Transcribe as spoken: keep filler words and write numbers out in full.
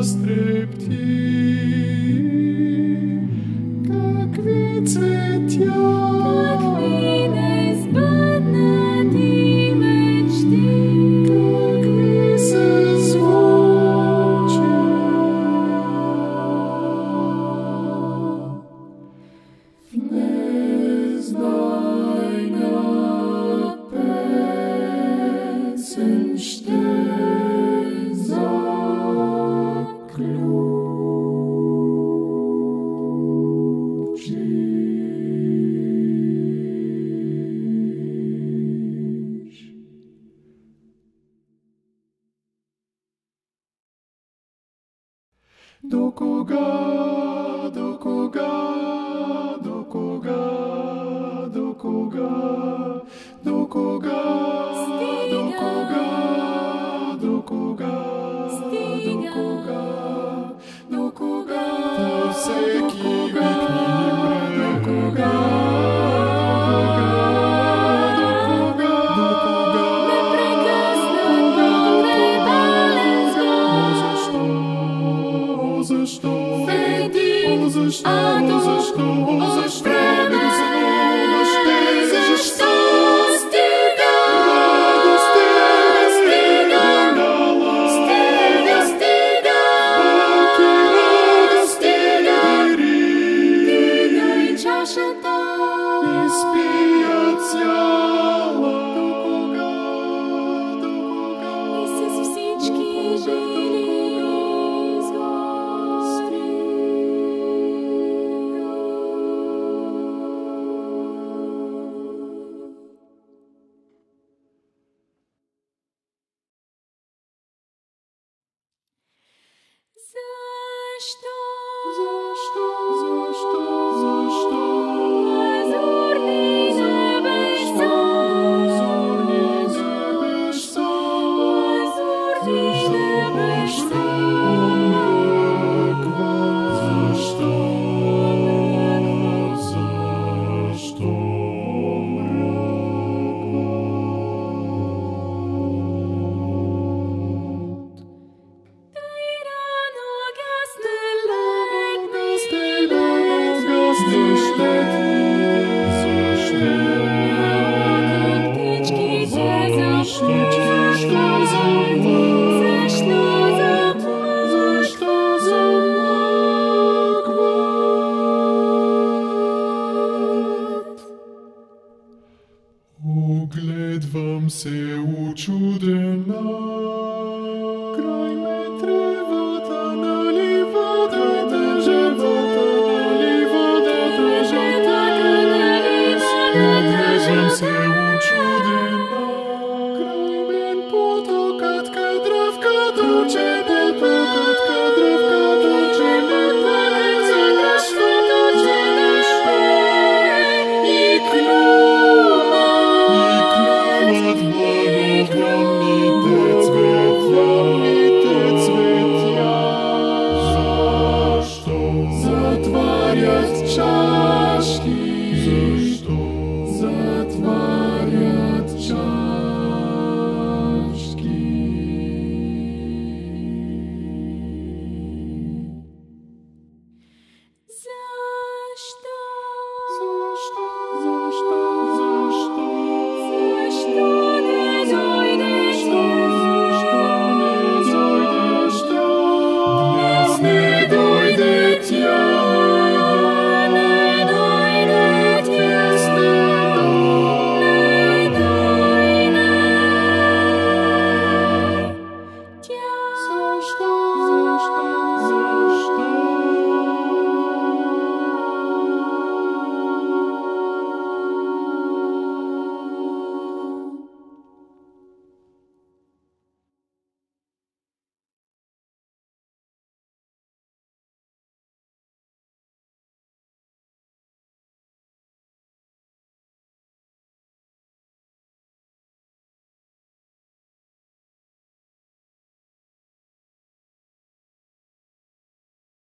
До кога, до кога, до кога, до кога, до кога, до кога, до кога, до кога, до кога, до всеки век ни мре, до кога, до кога, до кога, непрекъснато требален звук. Защо? О, защо? О, защо? О, защо? Защо стига? Радост тебе стига, стига, стига. Бог и радост стига, стига и чашата изпия цяла. До кога, до кога? И с всички жили Защо? Защо? Защо? Защо? Лазурни небеса, лазурни небеса, лазурни небеса, омраква. Защо? Защо огледвам се учудена, край ме тревата, нали водата, живота, нали водата, живота, нали огледвам се учудена, край мен потокът, кадрав, като че